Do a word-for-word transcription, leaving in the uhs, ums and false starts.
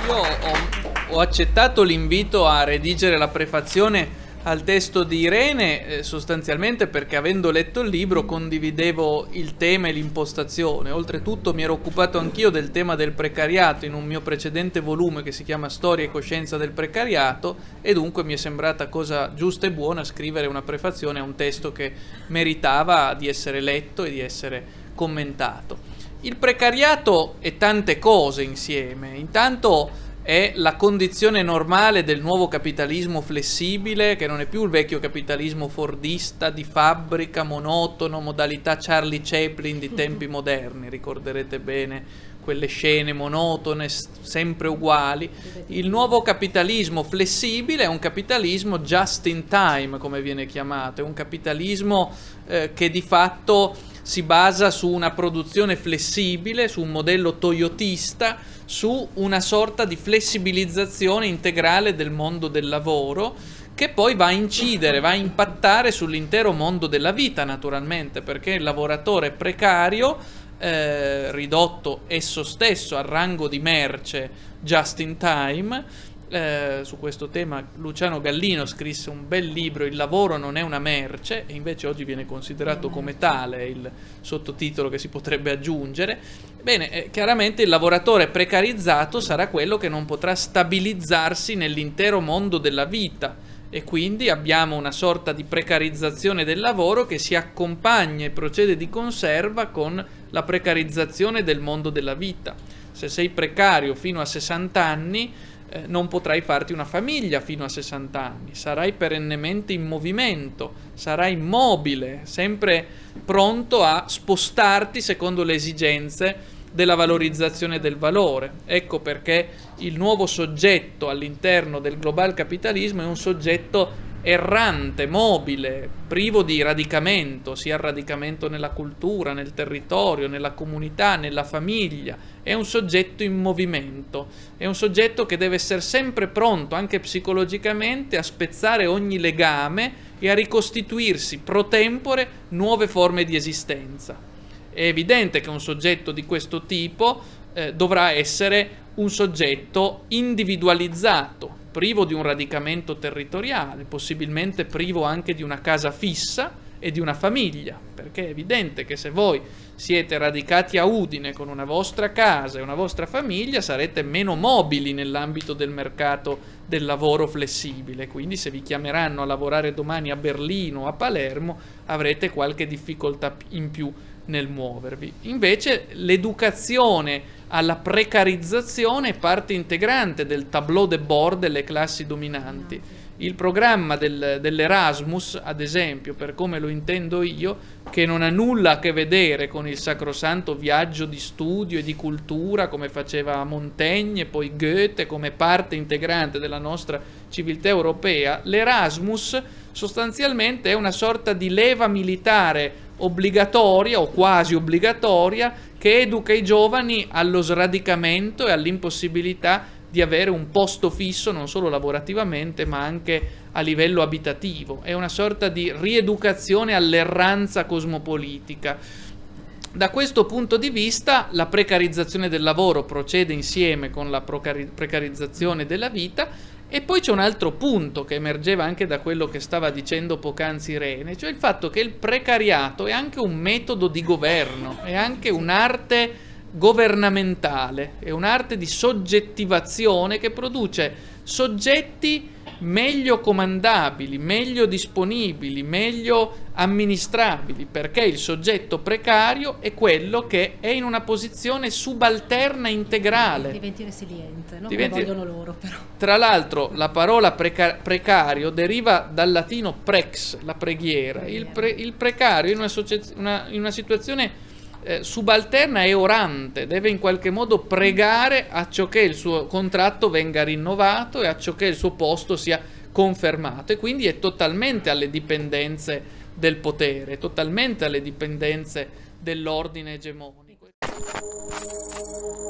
Io ho, ho accettato l'invito a redigere la prefazione al testo di Irene eh, sostanzialmente perché, avendo letto il libro, condividevo il tema e l'impostazione. Oltretutto mi ero occupato anch'io del tema del precariato in un mio precedente volume che si chiama Storia e coscienza del precariato, e dunque mi è sembrata cosa giusta e buona scrivere una prefazione a un testo che meritava di essere letto e di essere commentato. Il precariato è tante cose insieme. Intanto è la condizione normale del nuovo capitalismo flessibile, che non è più il vecchio capitalismo fordista di fabbrica, monotono, modalità Charlie Chaplin di tempi moderni. Ricorderete bene quelle scene monotone, sempre uguali. Il nuovo capitalismo flessibile è un capitalismo just in time, come viene chiamato, è un capitalismo eh, che di fatto si basa su una produzione flessibile, su un modello toyotista, su una sorta di flessibilizzazione integrale del mondo del lavoro, che poi va a incidere, va a impattare sull'intero mondo della vita, naturalmente, perché il lavoratore precario, eh, ridotto esso stesso al rango di merce just in time. Eh, su questo tema Luciano Gallino scrisse un bel libro, Il lavoro non è una merce, e invece oggi viene considerato come tale, il sottotitolo che si potrebbe aggiungere. Bene, eh, chiaramente il lavoratore precarizzato sarà quello che non potrà stabilizzarsi nell'intero mondo della vita, e quindi abbiamo una sorta di precarizzazione del lavoro che si accompagna e procede di conserva con la precarizzazione del mondo della vita. Se sei precario fino a sessanta anni, eh, non potrai farti una famiglia fino a sessanta anni, sarai perennemente in movimento, sarai mobile, sempre pronto a spostarti secondo le esigenze della valorizzazione del valore. Ecco perché il nuovo soggetto all'interno del global capitalismo è un soggetto errante, mobile, privo di radicamento, sia il radicamento nella cultura, nel territorio, nella comunità, nella famiglia. È un soggetto in movimento, è un soggetto che deve essere sempre pronto, anche psicologicamente, a spezzare ogni legame e a ricostituirsi pro tempore nuove forme di esistenza. È evidente che un soggetto di questo tipo eh, dovrà essere un soggetto individualizzato, privo di un radicamento territoriale, possibilmente privo anche di una casa fissa e di una famiglia, perché è evidente che se voi siete radicati a Udine con una vostra casa e una vostra famiglia, sarete meno mobili nell'ambito del mercato del lavoro flessibile, quindi se vi chiameranno a lavorare domani a Berlino o a Palermo avrete qualche difficoltà in più nel muovervi. Invece l'educazione alla precarizzazione è parte integrante del tableau de bord delle classi dominanti. Il programma del, dell'Erasmus, ad esempio, per come lo intendo io, che non ha nulla a che vedere con il sacrosanto viaggio di studio e di cultura come faceva Montaigne e poi Goethe come parte integrante della nostra civiltà europea, l'Erasmus sostanzialmente è una sorta di leva militare obbligatoria o quasi obbligatoria che educa i giovani allo sradicamento e all'impossibilità di avere un posto fisso non solo lavorativamente ma anche a livello abitativo. È una sorta di rieducazione all'erranza cosmopolitica. Da questo punto di vista la precarizzazione del lavoro procede insieme con la precarizzazione della vita. E poi c'è un altro punto che emergeva anche da quello che stava dicendo poc'anzi Irene, cioè il fatto che il precariato è anche un metodo di governo, è anche un'arte governamentale, è un'arte di soggettivazione che produce soggetti meglio comandabili, meglio disponibili, meglio amministrabili, perché il soggetto precario è quello che è in una posizione subalterna integrale. Diventi resiliente, no? Diventi... Come vogliono loro, però. Tra l'altro la parola preca... precario deriva dal latino prex, la preghiera. Il, pre... il precario in una, socia... una... in una situazione Eh, subalterna e orante, deve in qualche modo pregare acciò che il suo contratto venga rinnovato e acciò che il suo posto sia confermato, e quindi è totalmente alle dipendenze del potere, totalmente alle dipendenze dell'ordine egemonico.